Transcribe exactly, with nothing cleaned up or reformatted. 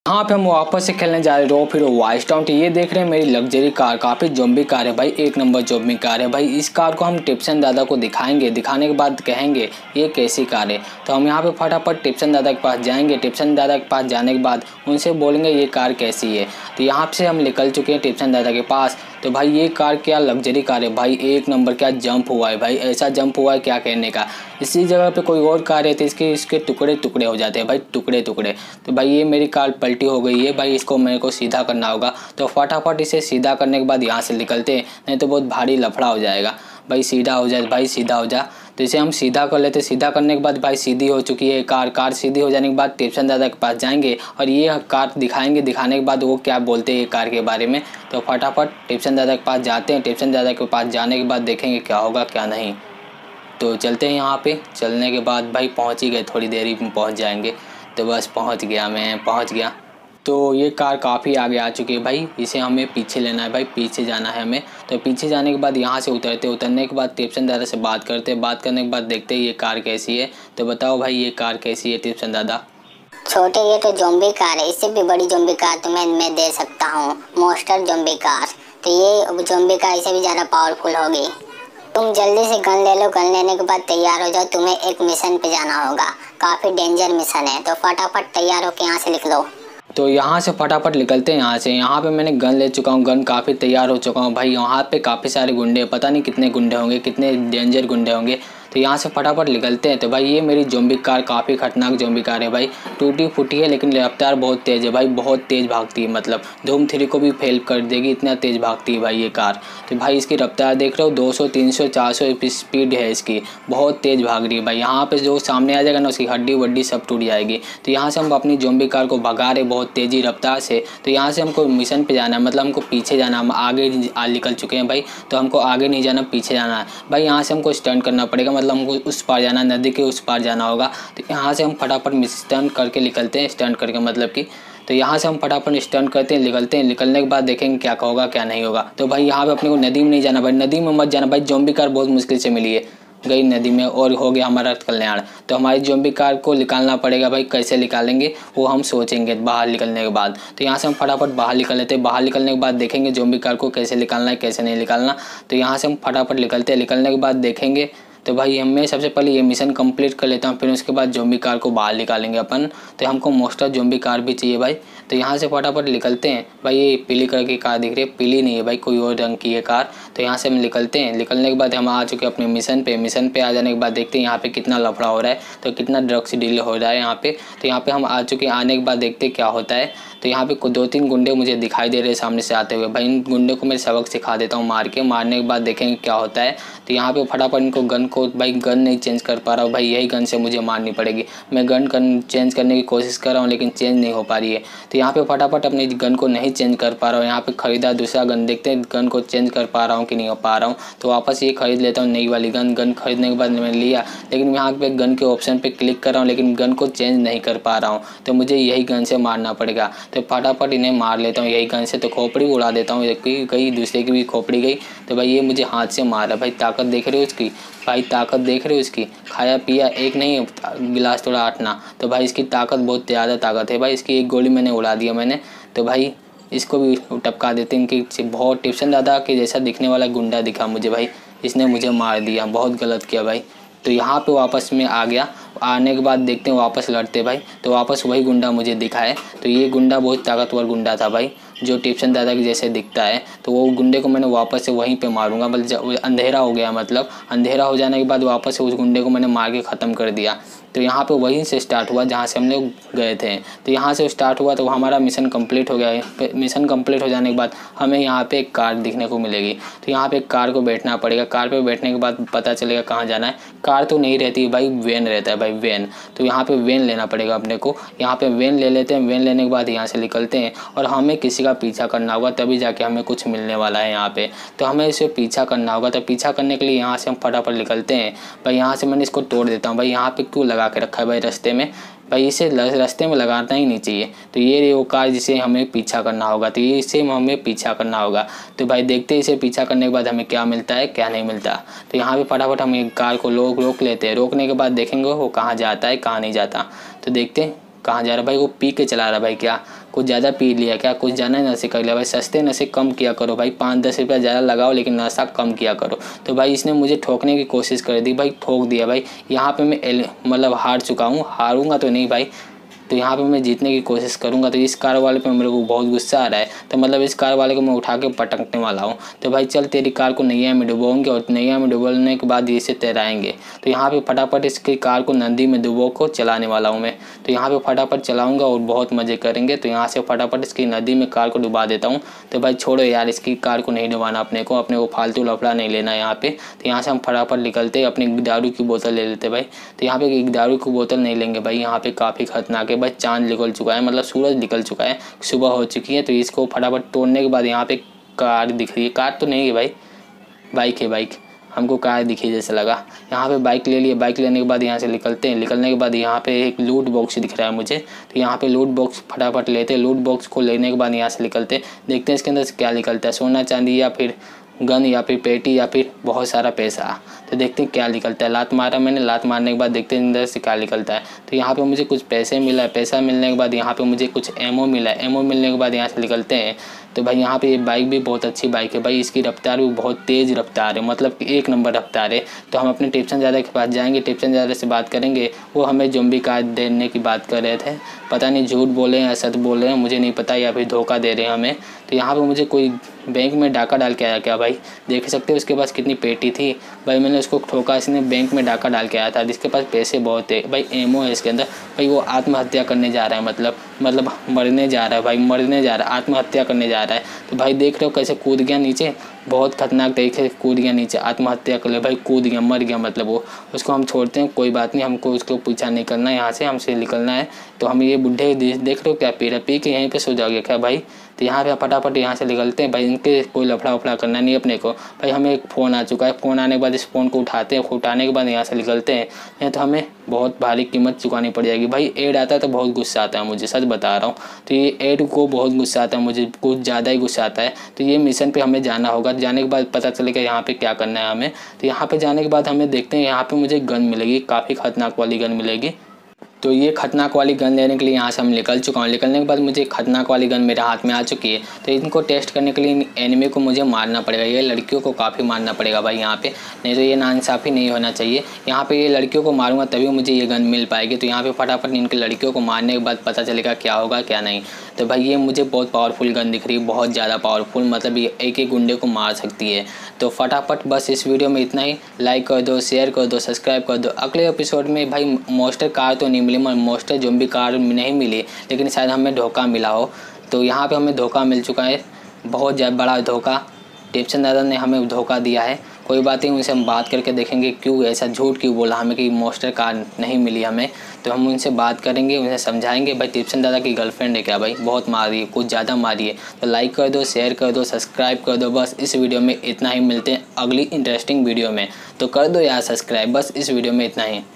यहाँ पे हम वापस से खेलने जा रहे हैं रॉ हीरो वाइल्ड टाउन। ये देख रहे हैं मेरी लग्जरी कार, काफ़ी जोम्बी कार है भाई, एक नंबर जोम्बी कार है भाई। इस कार को हम टिप्सन दादा को दिखाएंगे, दिखाने के बाद कहेंगे ये कैसी कार है। तो हम यहाँ पे फटाफट टिप्सन दादा के पास जाएंगे। टिप्सन दादा के पास जाने के बाद उनसे बोलेंगे ये कार कैसी है। तो यहाँ से हम निकल चुके हैं टिप्सन दादा के पास। तो भाई ये कार क्या लग्जरी कार है भाई, एक नंबर क्या जंप हुआ है भाई, ऐसा जंप हुआ है क्या कहने का। इसी जगह पे कोई और कार है तो इसके इसके टुकड़े टुकड़े हो जाते हैं भाई, टुकड़े टुकड़े। तो भाई ये मेरी कार पलटी हो गई है भाई, इसको मेरे को सीधा करना होगा। तो फटाफट इसे सीधा करने के बाद यहाँ से निकलते हैं, नहीं तो बहुत भारी लफड़ा हो जाएगा भाई। सीधा हो जाए भाई, सीधा हो जा। तो इसे हम सीधा कर लेते। सीधा करने के बाद भाई सीधी हो चुकी है कार। कार सीधी हो जाने के बाद टिप्सन दादा के पास जाएंगे और ये कार दिखाएंगे। दिखाने के बाद वो क्या बोलते हैं ये कार के बारे में। तो फटाफट टिप्सन दादा के पास जाते हैं। टिप्सन दादा के पास जाने के बाद देखेंगे क्या होगा क्या नहीं। तो चलते हैं यहाँ पे। चलने के बाद भाई पहुँच ही गए, थोड़ी देरी में पहुँच जाएंगे। तो बस पहुँच गया, मैं पहुँच गया। तो ये कार काफ़ी आगे आ चुकी है भाई, इसे हमें पीछे लेना है भाई, पीछे जाना है हमें। तो पीछे जाने के बाद यहाँ से उतरते उतरने के बाद टिप्सन दादा से बात करते बात करने के बाद देखते हैं ये कार कैसी है। तो बताओ भाई ये कार कैसी है टिप्सन दादा। छोटे ये तो जोम्बी कार है, इससे भी बड़ी जोम्बी कार तुम्हें मैं दे सकता हूँ, मोस्टर जोम्बी कार। तो ये जोम्बी कार इससे भी ज़्यादा पावरफुल होगी। तुम जल्दी से गन ले लो, गन लेने के बाद तैयार हो जाओ, तुम्हें एक मिशन पे जाना होगा, काफ़ी डेंजर मिशन है। तो फटाफट तैयार होकर यहाँ से लिख लो। तो यहाँ से फटाफट निकलते हैं यहाँ से। यहाँ पे मैंने गन ले चुका हूँ, गन काफ़ी तैयार हो चुका हूँ भाई। यहाँ पे काफ़ी सारे गुंडे, पता नहीं कितने गुंडे होंगे, कितने डेंजर गुंडे होंगे। तो यहाँ से फटाफट निकलते हैं। तो भाई ये मेरी जोम्बी कार काफ़ी खतरनाक जोम्बी कार है भाई, टूटी फूटी है लेकिन रफ्तार बहुत तेज़ है भाई, बहुत तेज़ भागती है, मतलब धूम थ्री को भी फेल कर देगी, इतना तेज़ भागती है भाई ये कार। तो भाई इसकी रफ्तार देख रहे हो, दो सौ तीन सौ चार सौ स्पीड है इसकी, बहुत तेज़ भाग रही है भाई। यहाँ पे जो सामने आ जाएगा ना उसकी हड्डी वड्डी सब टूट जाएगी। तो यहाँ से हम अपनी जोम्बी कार को भगा रहे बहुत तेज़ी रफ्तार से। तो यहाँ से हमको मिशन पे जाना है, मतलब हमको पीछे जाना है, हम आगे निकल चुके हैं भाई। तो हमको आगे नहीं जाना, पीछे जाना है भाई। यहाँ से हमको स्टंट करना पड़ेगा, मतलब हमको उस पार जाना, नदी के उस पार जाना होगा। तो यहाँ से हम फटाफट स्टंट करके निकलते हैं, स्टंट करके मतलब कि। तो यहाँ से हम फटाफट स्टंट करते हैं, निकलते हैं। निकलने के बाद देखेंगे क्या होगा क्या नहीं होगा। तो भाई यहाँ पे अपने को नदी में नहीं जाना भाई, नदी में मत जाना भाई, जोम्बी कार बहुत मुश्किल से मिली है, गई नदी में और हो गया हमारा कल्याण। तो हमारी जोम्बी कार को निकालना पड़ेगा भाई, कैसे निकालेंगे वो हम सोचेंगे बाहर निकलने के बाद। तो यहाँ से हम फटाफट बाहर निकल लेते हैं। बाहर निकलने के बाद देखेंगे जोम्बी कार को कैसे निकालना है कैसे नहीं निकालना। तो यहाँ से हम फटाफट निकलते हैं। निकलने के बाद देखेंगे। तो भाई हमें सबसे पहले ये मिशन कंप्लीट कर लेता हूँ, फिर उसके बाद जोम्बी कार को बाहर निकालेंगे अपन। तो हमको मोस्टर जोम्बी कार भी चाहिए भाई। तो यहाँ से फटाफट निकलते हैं भाई। ये पीली कलर की कार दिख रही है, पीली नहीं है भाई, कोई और रंग की है कार। तो यहाँ से हम निकलते हैं। निकलने के बाद हम आ चुके हैं अपने मिशन पे। मिशन पे आ जाने के बाद देखते हैं यहाँ पे कितना लफड़ा हो रहा है, तो कितना ड्रग्स डील हो रहा है यहाँ पे। तो यहाँ पे हम आ चुके हैं। आने के बाद देखते हैं क्या होता है। तो यहाँ पे दो तीन गुंडे मुझे दिखाई दे रहे हैं सामने से आते हुए भाई। इन गुंडे को मैं सबक सिखा देता हूँ मार के। मारने के बाद देखेंगे क्या होता है। तो यहाँ पे फटाफट इनको गन को भाई, गन नहीं चेंज कर पा रहा हूँ भाई, यही गन से मुझे मारनी पड़ेगी। मैं गन कर चेंज करने की कोशिश कर रहा हूँ लेकिन चेंज नहीं हो पा रही है। तो यहाँ पे फटाफट अपनी गन को नहीं चेंज कर पा रहा हूँ। यहाँ पे खरीदा दूसरा गन, देखते हैं गन को चेंज कर पा रहा हूँ कि नहीं हो पा रहा हूँ। तो वापस ये खरीद लेता हूँ नई वाली गन। गन खरीदने के बाद मैंने लिया, लेकिन यहाँ पे गन के ऑप्शन पे क्लिक कर रहा हूँ लेकिन गन को चेंज नहीं कर पा रहा हूँ। तो मुझे यही गन से मारना पड़ेगा। तो फटाफट इन्हें मार लेता हूँ यही गन से। तो खोपड़ी उड़ा देता हूँ, एक की गई दूसरे की भी खोपड़ी गई। तो भाई ये मुझे हाथ से मारा भाई। ताकत देख रहे हो उसकी भाई, ताकत देख रहे हो इसकी, खाया पिया एक नहीं गिलास थोड़ा आठना। तो भाई इसकी ताकत बहुत ज़्यादा ताकत है भाई। इसकी एक गोली मैंने उड़ा दिया मैंने। तो भाई इसको भी टपका देते हैं कि बहुत टिप्सन दादा के जैसा दिखने वाला गुंडा दिखा मुझे भाई, इसने मुझे मार दिया, बहुत गलत किया भाई। तो यहाँ पे वापस में आ गया। आने के बाद देखते हैं वापस लड़ते भाई। तो वापस वही गुंडा मुझे दिखा है। तो ये गुंडा बहुत ताकतवर गुंडा था भाई, जो टिप्सन दादा के जैसे दिखता है। तो वो गुंडे को मैंने वापस से वहीं पे मारूंगा। बल्कि अंधेरा हो गया, मतलब अंधेरा हो जाने के बाद वापस से उस गुंडे को मैंने मार के ख़त्म कर दिया। तो यहाँ पे वहीं से स्टार्ट हुआ जहाँ से हम लोग गए थे। तो यहाँ से स्टार्ट हुआ तो हमारा मिशन कंप्लीट हो गया है। मिशन कंप्लीट हो जाने के बाद हमें यहाँ पे एक कार दिखने को मिलेगी। तो यहाँ पे एक कार को बैठना पड़ेगा। कार पे बैठने के बाद पता चलेगा कहाँ जाना है। कार तो नहीं रहती है भाई, वैन रहता है भाई, वैन। तो यहाँ पे वैन लेना पड़ेगा अपने को। यहाँ पे वैन ले लेते हैं। वैन लेने के बाद यहाँ से निकलते हैं और हमें किसी का पीछा करना होगा, तभी जाके हमें कुछ मिलने वाला है यहाँ पे। तो हमें इसे पीछा करना होगा। तो पीछा करने के लिए यहाँ से हम फटाफट निकलते हैं भाई। यहाँ से मैंने इसको तोड़ देता हूँ भाई। यहाँ पे क्यों लगा के रखा है भाई रास्ते में भाई, इसे रास्ते में लगाना ही नहीं चाहिए। तो ये वो कार जिसे हमें पीछा करना होगा। तो ये इसे हमें पीछा करना होगा। तो भाई देखते हैं इसे पीछा करने के बाद हमें क्या मिलता है क्या नहीं मिलता। तो यहाँ पे फटाफट हम एक कार को रोक रोक लेते हैं। रोकने के बाद देखेंगे वो कहाँ जाता है कहाँ नहीं जाता। तो देखते हैं कहाँ जा रहा है भाई। वो पी के चला रहा है भाई, क्या कुछ ज़्यादा पी लिया क्या, कुछ ज़्यादा नशे कर लिया भाई। सस्ते नशे कम किया करो भाई, पाँच दस रुपया ज़्यादा लगाओ लेकिन नशा कम किया करो। तो भाई इसने मुझे ठोकने की कोशिश कर दी भाई, ठोक दिया भाई। यहाँ पे मैं मतलब हार चुका हूँ, हारूंगा तो नहीं भाई, तो यहाँ पे मैं जीतने की कोशिश करूँगा। तो इस कार वाले पे मेरे को बहुत गुस्सा आ रहा है, तो मतलब इस कार वाले को मैं उठा के पटकने वाला हूँ। तो भाई चल तेरी कार को नैया में डुबोएंगे और नैया में डुबोने के बाद इसे तैराएंगे। तो यहाँ पे फटाफट इसकी कार को नदी में डुबो को चलाने वाला हूँ मैं। तो यहाँ पे फटाफट चलाऊँगा और बहुत मज़े करेंगे। तो यहाँ से फटाफट इसकी नदी में कार को डुबा देता हूँ। तो भाई छोड़ो यार, इसकी कार को नहीं डुबाना अपने को, अपने को फालतू लफड़ा नहीं लेना यहाँ पे। तो यहाँ से हम फटाफट निकलते अपनी दारू की बोतल ले लेते भाई। तो यहाँ पे एक दारू की बोतल नहीं लेंगे भाई, यहाँ पे काफ़ी खतरनाक है भाई। चांद निकल चुका है, मतलब सूरज निकल चुका है, सुबह हो चुकी है। तो इसको फटाफट तोड़ने के बाद यहाँ पे कार दिख रही है, कार तो नहीं है भाई, बाइक है बाइक, हमको कार दिखी जैसे लगा। यहाँ पे बाइक ले लिए, बाइक लेने के बाद यहाँ से निकलते हैं। निकलने के बाद यहाँ पे एक लूट बॉक्स दिख रहा है मुझे, तो यहाँ पे लूट बॉक्स फटाफट लेते हैं। लूट बॉक्स को लेने के बाद यहाँ से निकलते, देखते हैं इसके अंदर से क्या निकलता है, सोना चांदी या फिर गन या फिर पेटी या फिर बहुत सारा पैसा। तो देखते हैं क्या निकलता है। लात मारा मैंने, लात मारने के बाद देखते हैं अंदर से क्या निकलता है। तो यहाँ पे मुझे कुछ पैसे मिला है, पैसा मिलने के बाद यहाँ पे मुझे कुछ एमओ मिला है, एमओ मिलने के बाद यहाँ से निकलते हैं। तो भाई यहाँ पे ये बाइक भी बहुत अच्छी बाइक है भाई, इसकी रफ्तार भी बहुत तेज़ रफ्तार है, मतलब कि एक नंबर रफ्तार है। तो हम अपने टिप्सन ज़्यादा के पास जाएंगे, टिप्सन ज़्यादा से बात करेंगे। वो हमें ज़ॉम्बी कार देने की बात कर रहे थे, पता नहीं झूठ बोले हैं या सच बोल रहे हैं मुझे नहीं पता, या फिर धोखा दे रहे हैं हमें। तो यहाँ पे मुझे कोई बैंक में डाका डाल के आया क्या भाई, देख सकते हो उसके पास कितनी पेटी थी भाई, मैंने उसको ठोका, इसने बैंक में डाका डाल के आया था, जिसके पास पैसे बहुत थे भाई, एमओ है इसके अंदर भाई। वो आत्महत्या करने जा रहा है, मतलब मतलब मरने जा रहा है भाई, मरने जा रहा है, आत्महत्या करने जा रहा है। तो भाई देख रहे हो कैसे कूद गया नीचे, बहुत खतरनाक तरीके से कूद गया नीचे, आत्महत्या कर ले भाई, कूद गया, मर गया मतलब वो। उसको हम छोड़ते हैं, कोई बात नहीं, हमको उसको पीछा नहीं करना, यहाँ से हमसे निकलना है। तो हम ये बुढ़े देख रहे हो क्या पी रहे, पी के यहीं पे सो जाओगे क्या भाई। तो यहाँ पे फटाफट यहाँ से निकलते हैं भाई, इनके कोई लफड़ा वफड़ा करना नहीं अपने को भाई। हमें एक फ़ोन आ चुका है, फ़ोन आने के बाद इस फ़ोन को उठाते हैं, उठाने के बाद यहाँ से निकलते हैं, नहीं तो हमें बहुत भारी कीमत चुकानी पड़ जाएगी भाई। ऐड आता है तो बहुत गुस्सा आता है मुझे, सच बता रहा हूँ। तो ये ऐड को बहुत गुस्सा आता है मुझे, कुछ ज़्यादा ही गुस्सा आता है। तो ये मिशन पे हमें जाना होगा, जाने के बाद पता चलेगा यहाँ पे क्या करना है हमें। तो यहाँ पे जाने के बाद हमें देखते हैं, यहाँ पे मुझे गन मिलेगी, काफ़ी खतरनाक वाली गन मिलेगी। तो ये खतरनाक वाली गन लेने के लिए यहाँ से हम निकल चुका हूँ। निकलने के बाद मुझे खतरनाक वाली गन मेरे हाथ में आ चुकी है। तो इनको टेस्ट करने के लिए एनिमी को मुझे मारना पड़ेगा, ये लड़कियों को काफ़ी मारना पड़ेगा भाई यहाँ पे, नहीं तो ये नाइंसाफ़ी नहीं होना चाहिए। यहाँ पे ये लड़कियों को मारूंगा तभी मुझे ये गन मिल पाएगी। तो यहाँ पे फटाफट इनके लड़कियों को मारने के बाद पता चलेगा क्या होगा क्या नहीं। तो भाई ये मुझे बहुत पावरफुल गन दिख रही है, बहुत ज़्यादा पावरफुल, मतलब ये एक एक गुंडे को मार सकती है। तो फटाफट बस इस वीडियो में इतना ही, लाइक कर दो, शेयर कर दो, सब्सक्राइब कर दो। अगले एपिसोड में भाई मोस्टर कार तो नहीं मिली, मोस्टर ज़ॉम्बी कार नहीं मिली, लेकिन शायद हमें धोखा मिला हो। तो यहाँ पे हमें धोखा मिल चुका है, बहुत ज़्यादा बड़ा धोखा, टिप्सन दादा ने हमें धोखा दिया है। कोई बात नहीं, उनसे हम बात करके देखेंगे क्यों ऐसा झूठ क्यों बोला हमें कि मोस्टर कार नहीं मिली हमें। तो हम उनसे बात करेंगे, उन्हें समझाएंगे भाई टिप्सन दादा की गर्लफ्रेंड है क्या भाई, बहुत मारी है, कुछ ज़्यादा मारी है। तो लाइक कर दो, शेयर कर दो, सब्सक्राइब कर दो। बस इस वीडियो में इतना ही, मिलते हैं अगली इंटरेस्टिंग वीडियो में। तो कर दो यार सब्सक्राइब, बस इस वीडियो में इतना ही।